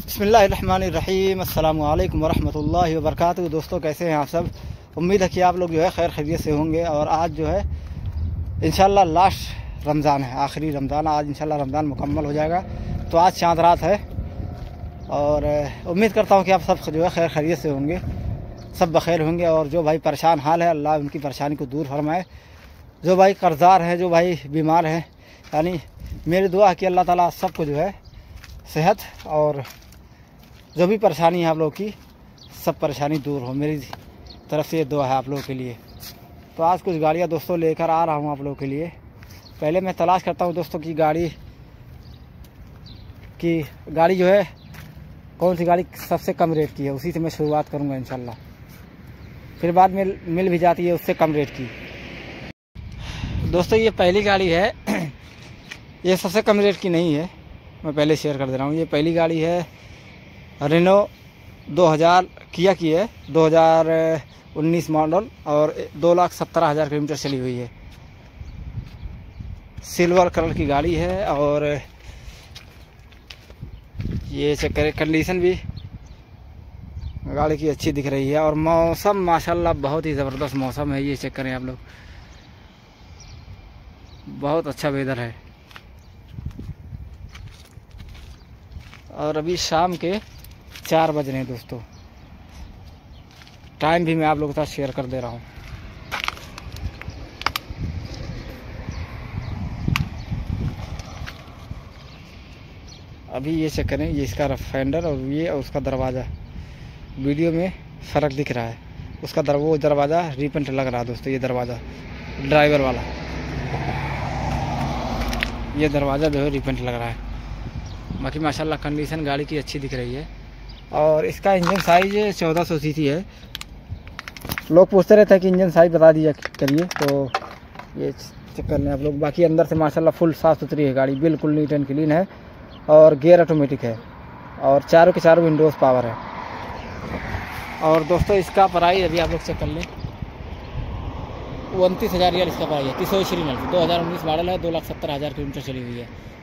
बिस्मिल्लाहिर्रहमानिर्रहीम अस्सलामु अलैकुम वरहमतुल्लाहि वबरकातुहू। दोस्तों कैसे हैं आप सब। उम्मीद है कि आप लोग जो है खैर खैरियत से होंगे। और आज जो है इंशाल्लाह लास्ट रमज़ान है, आखिरी रमज़ान। आज इंशाल्लाह रमज़ान मुकम्मल हो जाएगा। तो आज चाँद रात है और उम्मीद करता हूँ कि आप सब जो है खैर खैरियत से होंगे, सब बखैर होंगे। और जो भाई परेशान हाल है, अल्लाह उनकी परेशानी को दूर फरमाए। जो भाई कर्ज़दार हैं, जो भाई बीमार हैं, यानी मेरी दुआ है कि अल्लाह ताला सबको जो है सेहत और जो भी परेशानी है आप लोग की, सब परेशानी दूर हो। मेरी तरफ से ये दुआ है आप लोगों के लिए। तो आज कुछ गाड़ियाँ दोस्तों लेकर आ रहा हूँ आप लोगों के लिए। पहले मैं तलाश करता हूँ दोस्तों की गाड़ी जो है कौन सी गाड़ी सबसे कम रेट की है, उसी से मैं शुरुआत करूँगा इंशाल्लाह। फिर बाद में मिल भी जाती है उससे कम रेट की। दोस्तों ये पहली गाड़ी है, ये सबसे कम रेट की नहीं है, मैं पहले शेयर कर दे रहा हूँ। ये पहली गाड़ी है रेनो 2000 किया की है, 2019 मॉडल और 2,70,000 किलोमीटर चली हुई है। सिल्वर कलर की गाड़ी है और ये चेक कंडीशन भी गाड़ी की अच्छी दिख रही है। और मौसम माशाल्लाह बहुत ही ज़बरदस्त मौसम है। ये चेक करें आप लोग, बहुत अच्छा वेदर है। और अभी शाम के 4 बज रहे हैं दोस्तों। टाइम भी मैं आप लोगों के साथ शेयर कर दे रहा हूँ। अभी ये चेक करें, ये इसका फेंडर और ये और उसका दरवाज़ा, वीडियो में फ़र्क दिख रहा है। उसका वो दरवाज़ा रिपेंट लग रहा है दोस्तों। ये दरवाज़ा ड्राइवर वाला, ये दरवाज़ा जो है रिपेंट लग रहा है। बाकी माशाल्लाह कंडीशन गाड़ी की अच्छी दिख रही है। और इसका इंजन साइज 1400 सीसी है। लोग पूछते रहते हैं कि इंजन साइज बता दिया करिए, तो ये चेक कर लें आप लोग। बाकी अंदर से माशाल्लाह फुल साफ़ सुथरी है गाड़ी, बिल्कुल नीट एंड क्लीन है। और गियर ऑटोमेटिक है और चारों के चारों विंडोज़ पावर है। और दोस्तों इसका प्राइस अभी आप लोग चेक कर लें, 29,000 रियाल इसका प्राइस है। तिसोई श्रीनल 2019 मॉडल है, 2,70,000 किलोमीटर चली हुई है।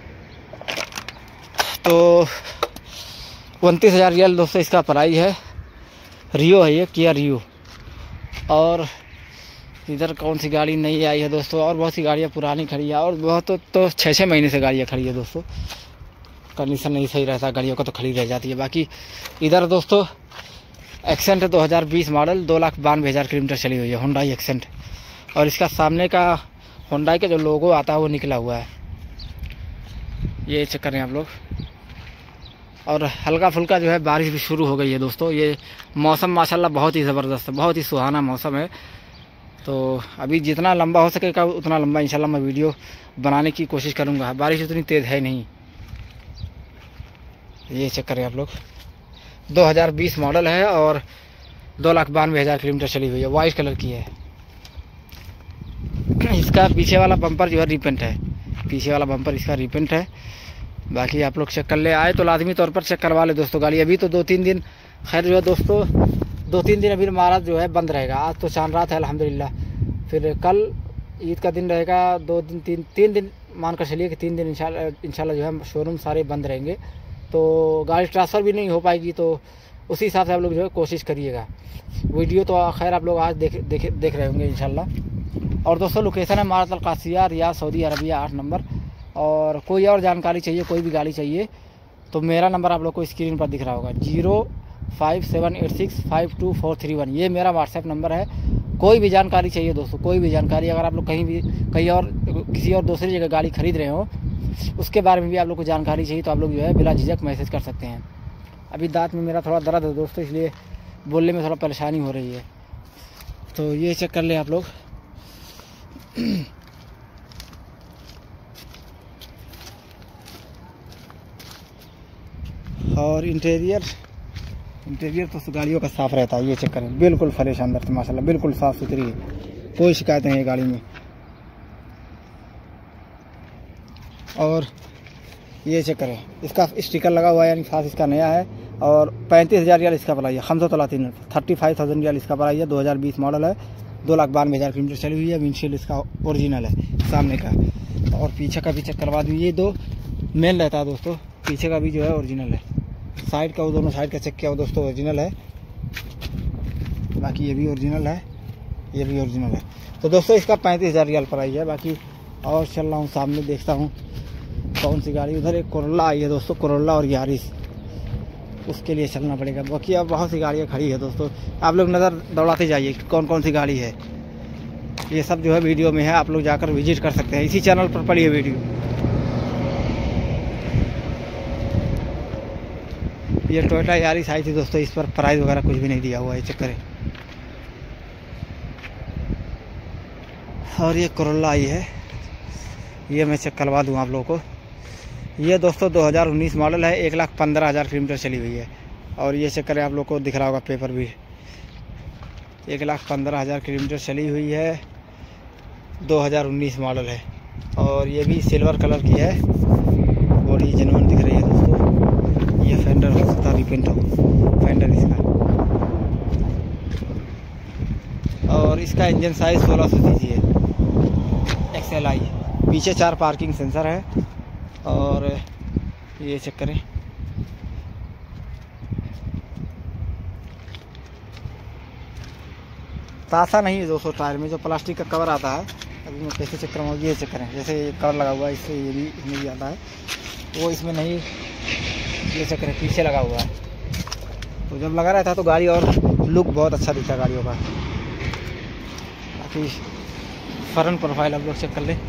तो 29,000 रियाल दोस्तों इसका प्राइस है। रियो है ये, किया रियो। और इधर कौन सी गाड़ी नई आई है दोस्तों, और बहुत सी गाड़ियाँ पुरानी खड़ी है। और बहुत तो 6-6 महीने से गाड़ियाँ खड़ी है दोस्तों। कंडीशन नहीं सही रहता गाड़ियों का तो खड़ी रह जाती है। बाकी इधर दोस्तों एक्सेंट 2020 मॉडल, 2,92,000 किलोमीटर चली हुई है, हुंडई एक्सेंट। और इसका सामने का हुंडई का जो लोगो आता है वो निकला हुआ है। ये चेक करें आप लोग। और हल्का फुल्का जो है बारिश भी शुरू हो गई है दोस्तों। ये मौसम माशाल्लाह बहुत ही ज़बरदस्त है, बहुत ही सुहाना मौसम है। तो अभी जितना लंबा हो सकेगा उतना लंबा इंशाल्लाह मैं वीडियो बनाने की कोशिश करूँगा। बारिश उतनी तेज़ है नहीं। ये चेक करें आप लोग, 2020 मॉडल है और 2,92,000 किलोमीटर चली हुई है, वाइट कलर की है। इसका पीछे वाला बम्पर जो है रिपेंट है, पीछे वाला बम्पर इसका रिपेंट है। बाकी आप लोग चेक कर ले, आए तो लाजमी तौर पर चेक करवा ले दोस्तों गाड़ी। अभी तो 2-3 दिन खैर जो है दोस्तों, 2-3 दिन अभी महाराज जो है बंद रहेगा। आज तो चांद रात है अल्हम्दुलिल्लाह। फिर कल ईद का दिन रहेगा, 2 दिन 3 दिन मानकर चलिए कि 3 दिन इंशाल्लाह जो है शोरूम सारे बंद रहेंगे। तो गाड़ी ट्रांसफ़र भी नहीं हो पाएगी। तो उसी हिसाब से आप लोग जो है कोशिश करिएगा। वीडियो तो खैर आप लोग आज देख रहे होंगे इंशाल्लाह। और दोस्तों लोकेशन है मारत Al Qasiya, Riyadh, Saudi Arabia, 8 number. और कोई और जानकारी चाहिए, कोई भी गाड़ी चाहिए तो मेरा नंबर आप लोग को स्क्रीन पर दिख रहा होगा, 05786524431। ये मेरा व्हाट्सएप नंबर है। कोई भी जानकारी चाहिए दोस्तों, कोई भी जानकारी, अगर आप लोग कहीं और किसी और दूसरी जगह गाड़ी खरीद रहे हो, उसके बारे में भी आप लोग को जानकारी चाहिए तो आप लोग जो है बिला झिझक मैसेज कर सकते हैं। अभी दांत में मेरा थोड़ा दर्द है दोस्तों, इसलिए बोलने में थोड़ा परेशानी हो रही है। तो ये चेक कर लें आप लोग। और इंटीरियर तो गाड़ियों का साफ़ रहता है। ये चेक करें, बिल्कुल फ्रेश अंदर से माशाल्लाह, बिल्कुल साफ़ सुथरी है, कोई शिकायत नहीं है गाड़ी में। और ये चेक करें, इसका स्टिकर लगा हुआ है, यानी खास इसका नया है। और 35,000 रियाल इसका प्राइस है, 35,000 रियाल इसका प्राइस है। 2020 मॉडल है, 2,92,000 किलोमीटर चली हुई है। विंडशील्ड इसका ओरिजिनल है सामने का। और पीछे का भी चेक करवा दूँ। ये 2 मेन रहता है दोस्तों, पीछे का भी जो है ओरिजिनल है। साइड का, वो दोनों साइड का चेक किया वो दोस्तों ओरिजिनल है। बाकी ये भी ओरिजिनल है, ये भी ओरिजिनल है। तो दोस्तों इसका 35,000 रियाल प्राइस है। बाकी और चल रहा हूँ सामने, देखता हूँ कौन सी गाड़ी। उधर एक कोरोला आई है दोस्तों, कोरोला और यारिस, उसके लिए चलना पड़ेगा। बाकी अब बहुत सी गाड़ियाँ खड़ी है दोस्तों, आप लोग नज़र दौड़ाते जाइए कौन कौन सी गाड़ी है। ये सब जो है वीडियो में है, आप लोग जाकर विजिट कर सकते हैं, इसी चैनल पर पड़ी है वीडियो। ये टोयोटा यारिस आई थी दोस्तों, इस पर प्राइस वगैरह कुछ भी नहीं दिया हुआ है, चक्कर है। और ये कोरोला आई है, ये मैं चेक करवा दूँ आप लोगों को। ये दोस्तों 2019 मॉडल है, 1,15,000 किलोमीटर चली हुई है। और ये चेक करें, आप लोग को दिख रहा होगा पेपर भी, 1,15,000 किलोमीटर चली हुई है, 2019 मॉडल है। और ये भी सिल्वर कलर की है, बॉडी जेन्युइन दिख रही है दोस्तों। ये फेंडर हो सकता है, रिपेंट हो फेंडर इसका। और इसका इंजन साइज 1600 सीसी है, XLI। पीछे 4 पार्किंग सेंसर है। और ये चेक करें, तासा नहीं है दोस्तों टायर में, जो प्लास्टिक का कवर आता है। अभी मैं कैसे चेक कराऊँ, ये चेक करें, जैसे ये कवर लगा हुआ है, इससे ये भी इसमें भी आता है, वो इसमें नहीं। ये चेक करें, पीछे लगा हुआ है। तो जब लगा रहता है तो गाड़ी और लुक बहुत अच्छा दिखता है गाड़ियों का। बाकी फ्रंट प्रोफाइल आप लोग चेक कर लें।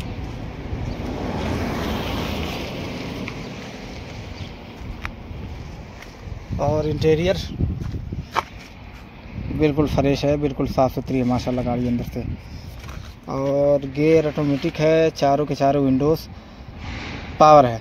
और इंटीरियर बिल्कुल फ्रेश है, बिल्कुल साफ़ सुथरी है माशाल्लाह गाड़ी अंदर से। और गियर ऑटोमेटिक है, चारों के चारों विंडोज़ पावर है।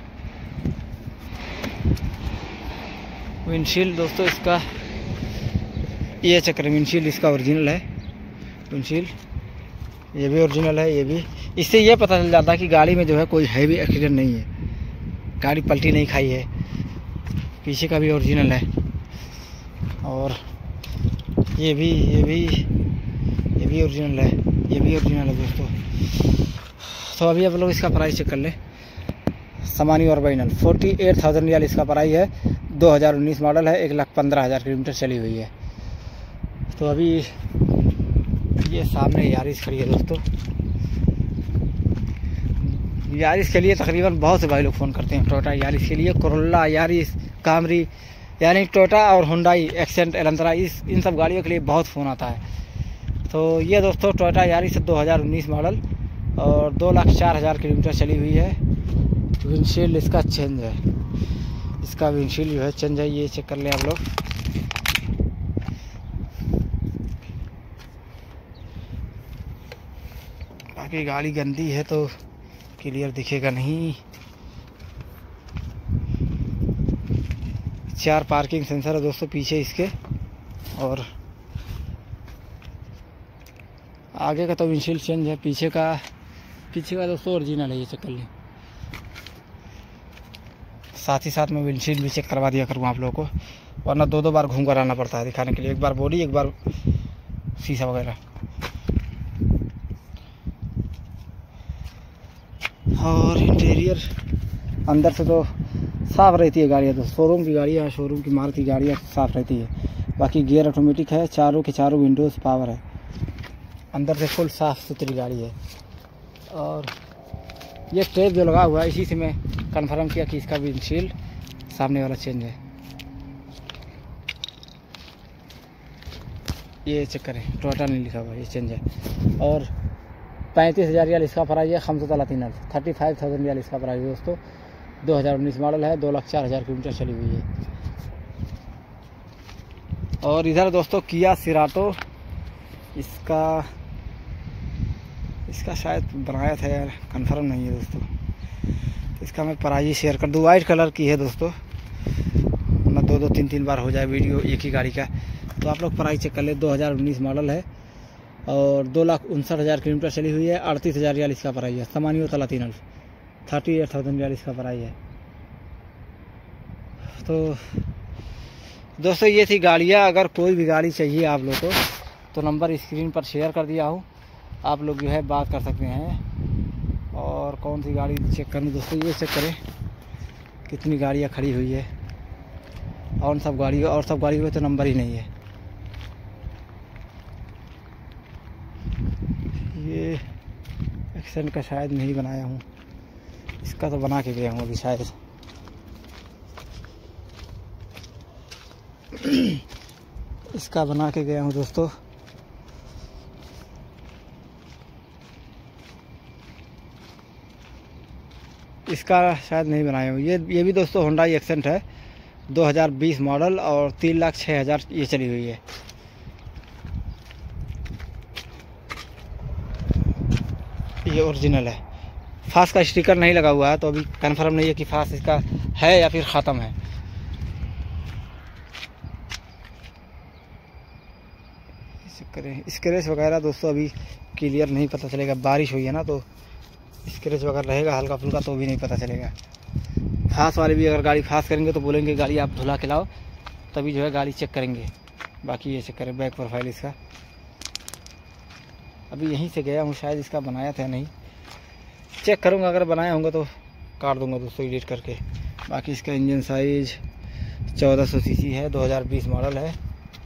विंडशील्ड दोस्तों इसका, ये चक्कर विंडशील्ड इसका ओरिजिनल है। विंडशील्ड ये भी ओरिजिनल है, ये भी। इससे ये पता चल जाता है कि गाड़ी में जो है कोई हैवी एक्सीडेंट नहीं है, गाड़ी पलटी नहीं खाई है। पीछे का भी ओरिजिनल है। और ये भी ओरिजिनल है, ये भी ओरिजिनल है दोस्तों। तो अभी आप लोग इसका प्राइस चेक कर ले। सामानी और ओरिजिनल 48,000 रियाल इसका प्राइस है। 2019 मॉडल है, 1,15,000 किलोमीटर चली हुई है। तो अभी ये सामने यारिस खड़ी है दोस्तों। यारिस के लिए तकरीबन बहुत से भाई लोग फ़ोन करते हैं, टोयोटा यारिस के लिए। कोरोला, यारिस, कामरी, यानी टोयोटा और हुंडई एक्सेंट, एलेंट्रा, इन सब गाड़ियों के लिए बहुत फ़ोन आता है। तो ये दोस्तों टोयोटा यारिस 2019 मॉडल और 2,04,000 किलोमीटर चली हुई है। विंडशील्ड इसका चेंज है, इसका विंडशील्ड जो है चेंज है, ये चेक कर लें आप लोग। बाकी गाड़ी गंदी है तो क्लियर दिखेगा नहीं। 4 पार्किंग सेंसर है दोस्तों पीछे इसके। और आगे का तो विंडशील्ड चेंज है, पीछे का दोस्तों ओरिजिनल है, ये चेक कर लें। साथ ही साथ में विंडशील्ड भी चेक करवा दिया करूँ आप लोगों को, वरना 2-2 बार घूम कर आना पड़ता है दिखाने के लिए, एक बार बॉडी एक बार शीशा वगैरह। और इंटीरियर अंदर से तो साफ़ रहती है गाड़ियाँ, तो शोरूम की गाड़ियाँ, शोरूम की मारुति गाड़ियाँ साफ़ रहती है। बाकी गियर ऑटोमेटिक है, चारों के चारों विंडोज़ पावर है, अंदर से फुल साफ़ सुथरी गाड़ी है। और ये टेप जो लगा हुआ है, इसी से मैं कंफर्म किया कि इसका विंडशील्ड सामने वाला चेंज है। ये चेक करें, टोयोटा नहीं लिखा हुआ, ये चेंज है। और 35,000 रियाल इसका प्राइस है। 35,000 रियाल इसका प्राइस है दोस्तों। 2019 मॉडल है, 2,04,000 किलोमीटर चली हुई है। और इधर दोस्तों किया सिराटो, इसका शायद बनाया था यार, कंफर्म नहीं है दोस्तों। इसका मैं प्राइस शेयर कर दूँ, वाइट कलर की है दोस्तों, ना 2-2 3-3 बार हो जाए वीडियो एक ही गाड़ी का। तो आप लोग प्राइस चेक कर ले। 2019 मॉडल है और 2,59,000 किलोमीटर चली हुई है। 38,000 रियाल इसका प्राइस है। 38,000 रियाल इसका प्राइस है। तो दोस्तों ये थी गाड़ियाँ। अगर कोई भी गाड़ी चाहिए आप लोग को तो नंबर स्क्रीन पर शेयर कर दिया हूँ, आप लोग जो है बात कर सकते हैं। और कौन सी गाड़ी चेक करूँ दोस्तों, ये चेक करें कितनी गाड़ियाँ खड़ी हुई है। और सब गाड़ियों में तो नंबर ही नहीं है। ये एक्सेंट का शायद नहीं बनाया हूँ, इसका तो बना के गया हूँ अभी शायद। इसका बना के गया हूँ दोस्तों। इसका शायद नहीं बनाया हूँ। ये भी दोस्तों होंडा एक्सेंट है, 2020 मॉडल और 3,06,000 ये चली हुई है। ये ओरिजिनल है। फास्ट का स्टिकर नहीं लगा हुआ है, तो अभी कंफर्म नहीं है कि फास्ट इसका है या फिर ख़त्म है। स्क्रैच वगैरह दोस्तों अभी क्लियर नहीं पता चलेगा, बारिश हुई है ना, तो स्क्रैच वगैरह रहेगा हल्का फुल्का, तो भी नहीं पता चलेगा। फास्ट वाले भी अगर गाड़ी फास्ट करेंगे तो बोलेंगे गाड़ी आप धुला के लाओ, तभी जो है गाड़ी चेक करेंगे। बाकी ये चेक करें बैक प्रोफाइल इसका। अभी यहीं से गया हूँ, शायद इसका बनाया था नहीं, चेक करूँगा, अगर बनाया होगा तो काट दूँगा दोस्तों एडिट करके। बाकी इसका इंजन साइज 1400 सीसी है, 2020 मॉडल है।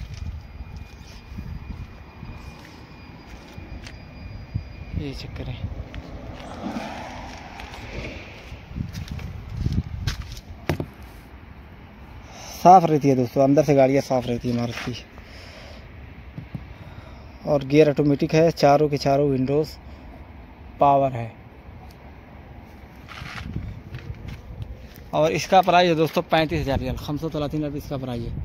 ये चेक करें। साफ़ रहती है दोस्तों, अंदर से गाड़ियाँ साफ़ रहती है मारुति की। और गियर ऑटोमेटिक है, चारों के चारों विंडोज़ पावर है। और इसका प्राइस है दोस्तों 35,000 रियल, 530 रुपये इसका प्राइस है।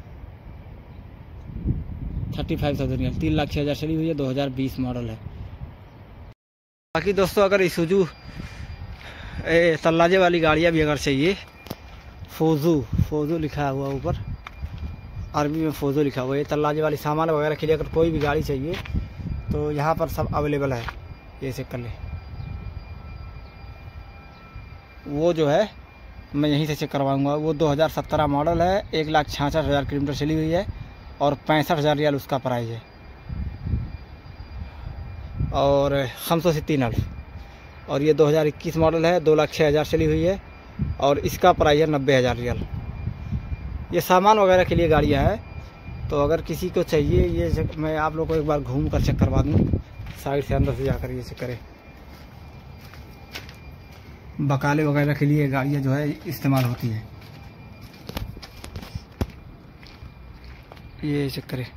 35,000 रियल, 3,06,000 चली हुई है, 2020 मॉडल है। बाकी दोस्तों अगर इसूजू तल्लाजे वाली गाड़ियाँ भी अगर चाहिए, फोजू लिखा हुआ ऊपर, अरबी में फोजो लिखा हुआ है। तल्लाजे वाली सामान वगैरह के लिए अगर कोई भी गाड़ी चाहिए तो यहाँ पर सब अवेलेबल है। ये चेक कर ले, वो जो है मैं यहीं से चेक करवाऊँगा। वो 2017 मॉडल है, 1,66,000 किलोमीटर चली हुई है और 65,000 रियल उसका प्राइस है। और 560,000। और ये 2021 मॉडल है, 2,06,000 चली हुई है और इसका प्राइस है 90,000 रियल। ये सामान वगैरह के लिए गाड़ियाँ हैं, तो अगर किसी को चाहिए ये मैं आप लोगों को एक बार घूम कर चेक करवा दूँ, साइड से अंदर से जाकर ये चेक करें। बकाले वगैरह के लिए गाड़ियाँ जो है इस्तेमाल होती हैं। ये चेक करें।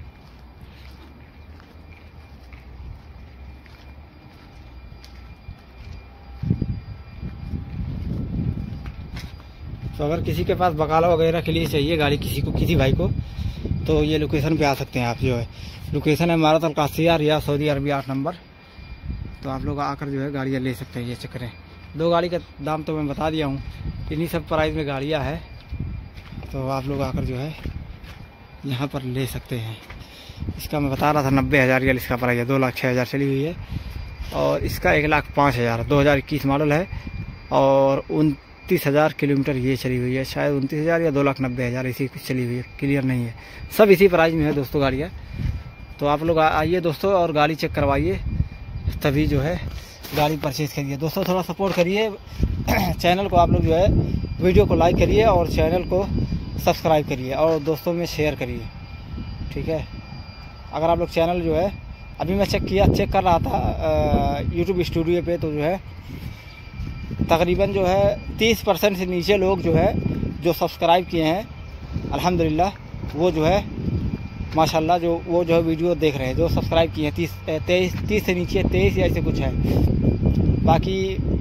तो अगर किसी के पास बकाला वगैरह के लिए चाहिए गाड़ी, किसी भाई को, तो ये लोकेशन पे आ सकते हैं आप। जो है लोकेशन है इमारत Al Qasiya, Riyadh Saudi Arabia 8 number. तो आप लोग आकर जो है गाड़ियाँ ले सकते हैं। ये चेक करें। 2 गाड़ी का दाम तो मैं बता दिया हूँ, इन्हीं सब प्राइस में गाड़ियाँ है, तो आप लोग आकर जो है यहाँ पर ले सकते हैं। इसका मैं बता रहा था 90,000 रियल इसका प्राइस है, 2,06,000 चली हुई है और इसका 1,05,000 2021 मॉडल है और 29,000 किलोमीटर ये चली हुई है। शायद 29,000 या 2,90,000 इसी चली हुई है, क्लियर नहीं है। सब इसी प्राइस में है दोस्तों गाड़ियाँ। तो आप लोग आइए दोस्तों और गाड़ी चेक करवाइए, तभी जो है गाड़ी परचेज़ करिए। दोस्तों थोड़ा सपोर्ट करिए चैनल को, आप लोग जो है वीडियो को लाइक करिए और चैनल को सब्सक्राइब करिए और दोस्तों में शेयर करिए, ठीक है। अगर आप लोग चैनल जो है, अभी मैं चेक कर रहा था यूट्यूब स्टूडियो पे, तो जो है तकरीबन जो है 30% से नीचे लोग जो है जो सब्सक्राइब किए हैं, अल्हम्दुलिल्लाह, वो जो है माशाल्लाह वो जो है वीडियो देख रहे हैं, जो सब्सक्राइब किए हैं 30 से नीचे 23 या ऐसे कुछ है। बाकी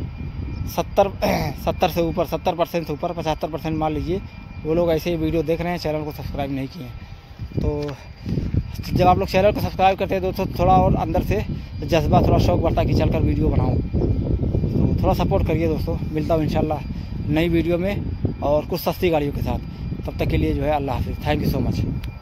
70 से ऊपर, 70% से ऊपर 75% मान लीजिए, वो लोग ऐसे ही वीडियो देख रहे हैं, चैनल को सब्सक्राइब नहीं किए हैं। तो जब आप लोग चैनल को सब्सक्राइब करते हैं तो थोड़ा और अंदर से जज्बा, थोड़ा शौक़ बढ़ता है कि चलकर वीडियो बनाऊँ। तो थोड़ा सपोर्ट करिए दोस्तों। मिलता हूँ इंशाल्लाह नई वीडियो में और कुछ सस्ती गाड़ियों के साथ। तब तक के लिए जो है अल्लाह हाफ़िज़। Thank you so much.